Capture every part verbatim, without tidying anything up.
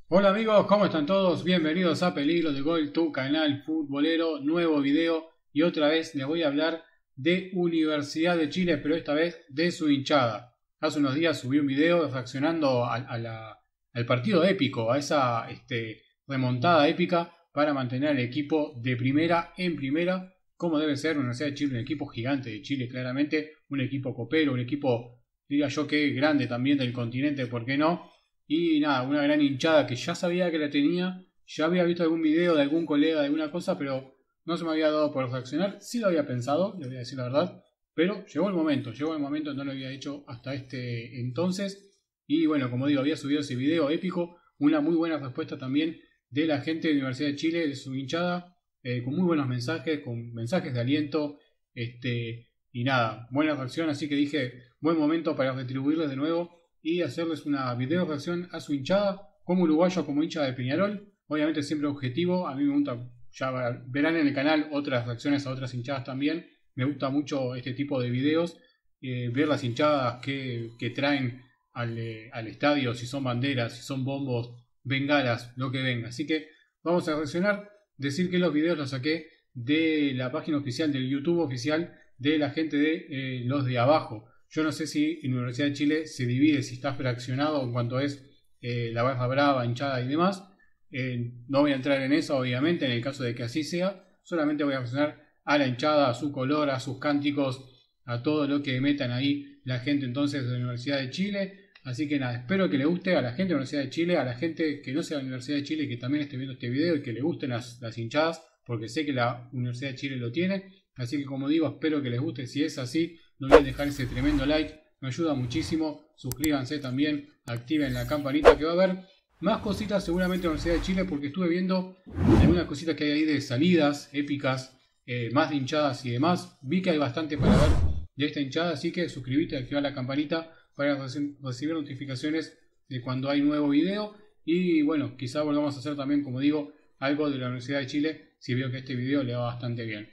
Hola amigos, ¿cómo están todos? Bienvenidos a Peligro de Gol, tu canal futbolero, nuevo video y otra vez les voy a hablar de Universidad de Chile, pero esta vez de su hinchada. Hace unos días subí un video reaccionando a, a la, al partido épico, a esa este, remontada épica para mantener al equipo de primera en primera, como debe ser Universidad de Chile, un equipo gigante de Chile claramente, un equipo copero, un equipo, diría yo que grande también del continente, ¿por qué no? Y nada, una gran hinchada que ya sabía que la tenía, ya había visto algún video de algún colega de alguna cosa, pero no se me había dado por reaccionar. Sí lo había pensado, le voy a decir la verdad, pero llegó el momento, llegó el momento, no lo había hecho hasta este entonces. Y bueno, como digo, había subido ese video épico, una muy buena respuesta también de la gente de la Universidad de Chile, de su hinchada, eh, con muy buenos mensajes, con mensajes de aliento, este, y nada, buena reacción, así que dije, buen momento para retribuirles de nuevo y hacerles una video reacción a su hinchada, como uruguayo, como hincha de Peñarol, obviamente siempre objetivo. A mí me gusta, ya verán en el canal otras reacciones a otras hinchadas también, me gusta mucho este tipo de videos, eh, ver las hinchadas que, que traen al, eh, al estadio, si son banderas, si son bombos, bengalas, lo que venga. Así que vamos a reaccionar, decir que los videos los saqué de la página oficial del YouTube oficial de la gente de eh, Los de Abajo. Yo no sé si en la Universidad de Chile se divide, si está fraccionado en cuanto es eh, la barra brava, hinchada y demás. Eh, no voy a entrar en eso, obviamente, en el caso de que así sea. Solamente voy a reaccionar a la hinchada, a su color, a sus cánticos, a todo lo que metan ahí la gente entonces de la Universidad de Chile. Así que nada, espero que le guste a la gente de la Universidad de Chile, a la gente que no sea de la Universidad de Chile y que también esté viendo este video y que le gusten las, las hinchadas, porque sé que la Universidad de Chile lo tiene. Así que como digo, espero que les guste. Si es así, no olviden dejar ese tremendo like, me ayuda muchísimo. Suscríbanse también, activen la campanita, que va a haber más cositas seguramente en la Universidad de Chile, porque estuve viendo algunas cositas que hay ahí de salidas épicas, eh, más de hinchadas y demás. Vi que hay bastante para ver de esta hinchada, así que suscríbete y activa la campanita para recibir notificaciones de cuando hay nuevo video. Y bueno, quizá volvamos a hacer también, como digo, algo de la Universidad de Chile, si veo que este video le va bastante bien.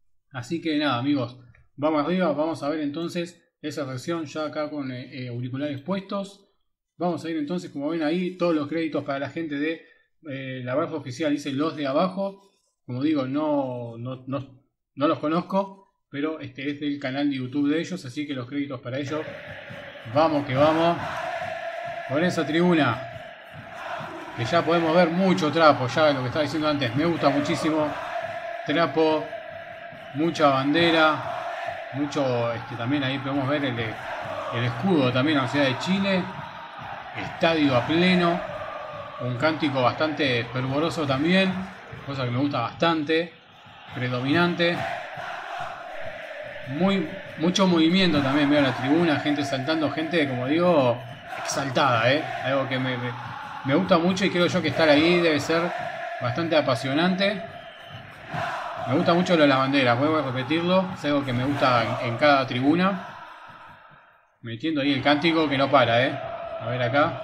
Así que nada amigos, vamos arriba, vamos a ver entonces esa reacción ya acá con eh, auriculares puestos. Vamos a ir entonces, como ven ahí, todos los créditos para la gente de eh, la barra oficial, dice Los de Abajo. Como digo, no, no, no, no los conozco, pero este es del canal de YouTube de ellos, así que los créditos para ellos. Vamos que vamos, con esa tribuna, que ya podemos ver mucho trapo, ya lo que estaba diciendo antes, me gusta muchísimo, trapo, mucha bandera. Mucho, este, también ahí podemos ver el, el escudo también de la Universidad de Chile. Estadio a pleno. Un cántico bastante fervoroso también. Cosa que me gusta bastante. Predominante. Muy, mucho movimiento también veo en la tribuna. Gente saltando, gente, como digo, exaltada, ¿eh? Algo que me, me, me gusta mucho y creo yo que estar ahí debe ser bastante apasionante. Me gusta mucho lo de las banderas, vuelvo a repetirlo, es algo que me gusta en, en cada tribuna. Metiendo ahí el cántico que no para, eh. A ver acá.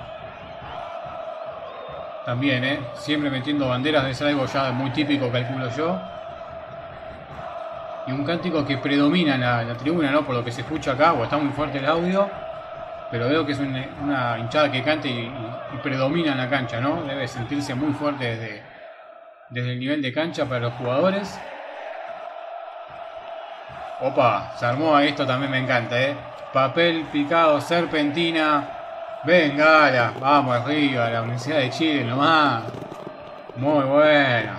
También, eh. Siempre metiendo banderas, debe ser algo ya muy típico, calculo yo. Y un cántico que predomina en la, en la tribuna, ¿no? Por lo que se escucha acá, o está muy fuerte el audio. Pero veo que es una, una hinchada que canta y, y, y predomina en la cancha, ¿no? Debe sentirse muy fuerte desde, desde el nivel de cancha para los jugadores. Opa, se armó esto, también me encanta, eh. Papel picado, serpentina, bengala, vamos arriba, la Universidad de Chile nomás. Muy buena.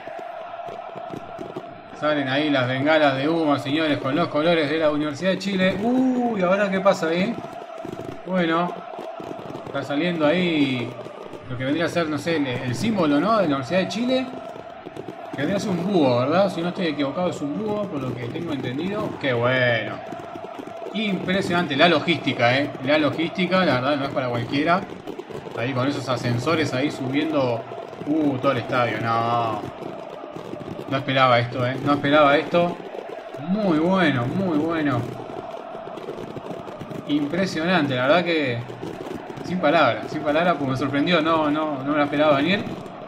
Salen ahí las bengalas de humo, señores, con los colores de la Universidad de Chile. Uy, ¿ahora qué pasa ahí? Bueno, está saliendo ahí lo que vendría a ser, no sé, el, el símbolo, ¿no? De la Universidad de Chile. Que vendría a ser un búho, ¿verdad? Si no estoy equivocado, es un búho, por lo que tengo entendido. ¡Qué bueno! Impresionante la logística, ¿eh? La logística, la verdad, no es para cualquiera. Ahí con esos ascensores ahí subiendo uh, todo el estadio. No, no esperaba esto, ¿eh? No esperaba esto. Muy bueno, muy bueno. Impresionante, la verdad que sin palabras, sin palabras, porque me sorprendió. No, no, no me la esperaba venir.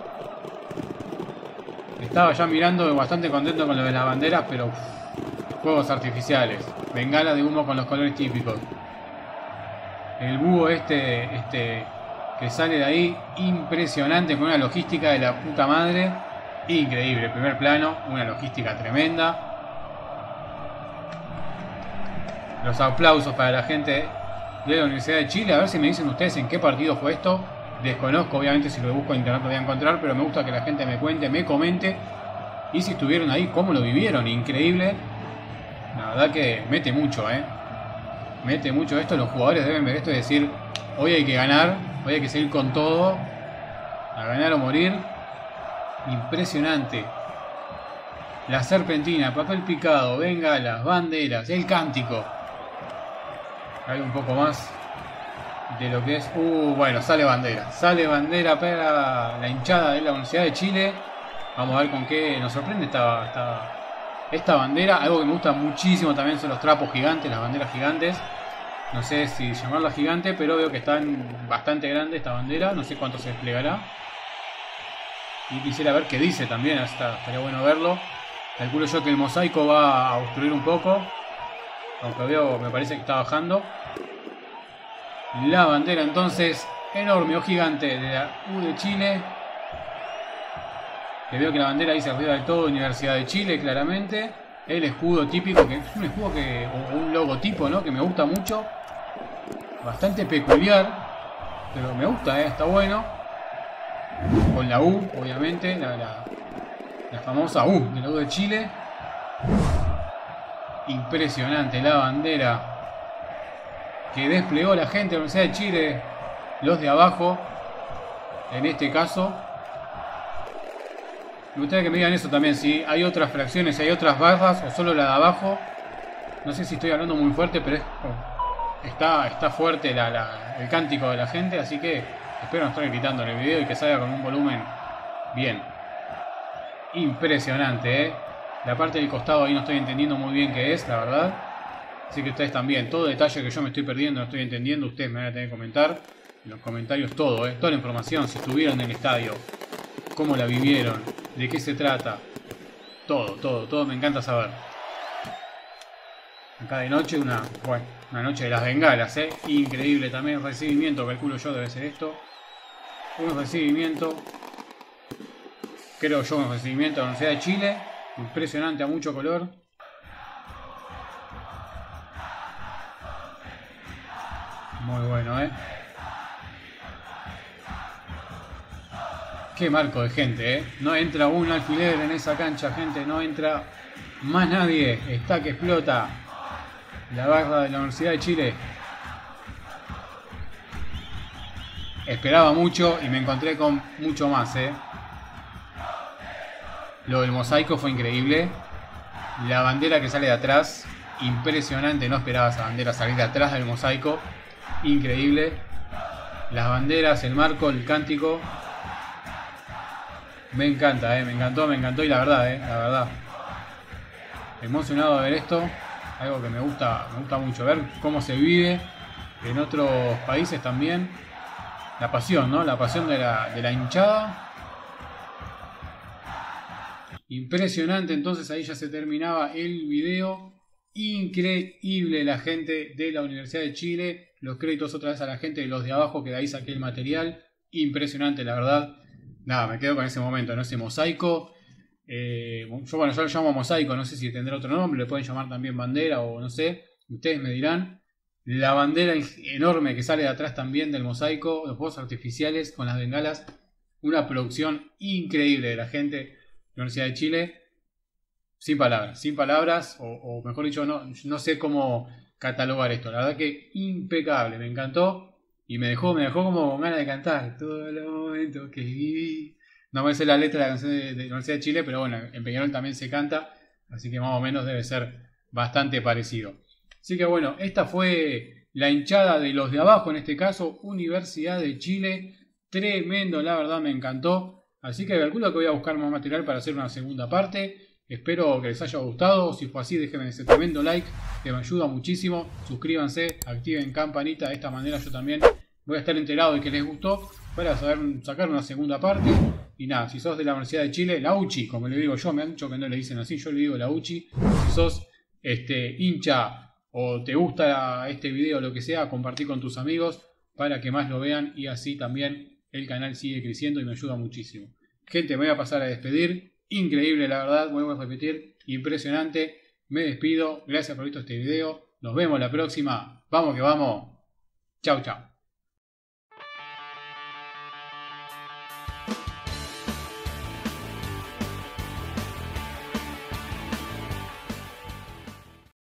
Estaba ya mirando, bastante contento con lo de las banderas, pero uff, fuegos artificiales, bengala de humo con los colores típicos. El búho este, este que sale de ahí, impresionante, con una logística de la puta madre, increíble, primer plano, una logística tremenda. Los aplausos para la gente de la Universidad de Chile. A ver si me dicen ustedes en qué partido fue esto. Desconozco, obviamente, si lo busco en internet lo voy a encontrar, pero me gusta que la gente me cuente, me comente, y si estuvieron ahí, cómo lo vivieron. Increíble. La verdad que mete mucho, eh. Mete mucho esto. Los jugadores deben ver esto y decir, hoy hay que ganar, hoy hay que seguir con todo, a ganar o morir. Impresionante. La serpentina, papel picado, bengalas, banderas, el cántico. Hay un poco más de lo que es... Uh, bueno, sale bandera. Sale bandera para la hinchada de la Universidad de Chile. Vamos a ver con qué nos sorprende esta, esta, esta bandera. Algo que me gusta muchísimo también son los trapos gigantes, las banderas gigantes. No sé si llamarla gigante, pero veo que están bastante grandes esta bandera. No sé cuánto se desplegará. Y quisiera ver qué dice también. Hasta, estaría bueno verlo. Calculo yo que el mosaico va a obstruir un poco. Aunque veo, me parece que está bajando. La bandera entonces enorme o gigante de la U de Chile. Que veo que la bandera dice arriba del todo Universidad de Chile, claramente. El escudo típico, que es un escudo que, o un logotipo, ¿no? Que me gusta mucho. Bastante peculiar. Pero me gusta, ¿eh? Está bueno. Con la U, obviamente. La, la, la famosa U de la U de Chile. Impresionante la bandera que desplegó la gente de la Universidad de Chile, los de abajo, en este caso. Me gustaría que me digan eso también, si hay otras fracciones, si hay otras barras o solo la de abajo. No sé si estoy hablando muy fuerte, pero es, oh, está, está fuerte la, la, el cántico de la gente, así que espero no estar gritando en el video y que salga con un volumen bien. Impresionante, ¿eh? La parte del costado ahí no estoy entendiendo muy bien qué es, la verdad. Así que ustedes también, todo detalle que yo me estoy perdiendo, no estoy entendiendo, ustedes me van a tener que comentar. En los comentarios todo, ¿eh? Toda la información, si estuvieron en el estadio, cómo la vivieron, de qué se trata. Todo, todo, todo me encanta saber. Acá de noche, una, bueno, una noche de las bengalas, ¿eh? Increíble también, recibimiento, calculo yo debe ser esto. Un recibimiento, creo yo, un recibimiento de la Universidad de Chile. Impresionante, a mucho color. Muy bueno, ¿eh? Qué marco de gente, ¿eh? No entra un alfiler en esa cancha, gente. No entra más nadie. Está que explota la barra de la Universidad de Chile. Esperaba mucho y me encontré con mucho más, ¿eh? Lo del mosaico fue increíble. La bandera que sale de atrás, impresionante. No esperaba esa bandera salir de atrás del mosaico. Increíble. Las banderas, el marco, el cántico. Me encanta, eh. Me encantó, me encantó. Y la verdad, eh. La verdad. Emocionado de ver esto. Algo que me gusta, me gusta mucho. Ver cómo se vive en otros países también. La pasión, ¿no? La pasión de la, de la hinchada. Impresionante, entonces ahí ya se terminaba el video. Increíble la gente de la Universidad de Chile. Los créditos otra vez a la gente de los de abajo, que de ahí saqué el material. Impresionante, la verdad. Nada, me quedo con ese momento, ¿no? Ese mosaico. Eh, yo, bueno, yo lo llamo mosaico, no sé si tendrá otro nombre. Le pueden llamar también bandera o no sé. Ustedes me dirán. La bandera enorme que sale de atrás también del mosaico. Los fuegos artificiales con las bengalas. Una producción increíble de la gente de la Universidad de Chile. Sin palabras, sin palabras, o, o mejor dicho, no, no sé cómo catalogar esto. La verdad que impecable, me encantó y me dejó, me dejó como con ganas de cantar. Todo el momento que viví. No me sé la letra de la canción de, de la Universidad de Chile, pero bueno, en Peñarol también se canta, así que más o menos debe ser bastante parecido. Así que bueno, esta fue la hinchada de los de abajo, en este caso, Universidad de Chile. Tremendo, la verdad me encantó. Así que calculo que voy a buscar más material para hacer una segunda parte. Espero que les haya gustado. Si fue así, déjenme ese tremendo like, que me ayuda muchísimo. Suscríbanse, activen campanita. De esta manera yo también voy a estar enterado de que les gustó para saber sacar una segunda parte. Y nada, si sos de la Universidad de Chile, la U C H I, como le digo yo, me han dicho que no le dicen así, yo le digo la U C H I. Si sos este, hincha o te gusta este video o lo que sea, compartí con tus amigos para que más lo vean y así también el canal sigue creciendo y me ayuda muchísimo. Gente, me voy a pasar a despedir. Increíble, la verdad, vuelvo a repetir, impresionante. Me despido, gracias por visto este video. Nos vemos la próxima. Vamos que vamos. Chau, chau.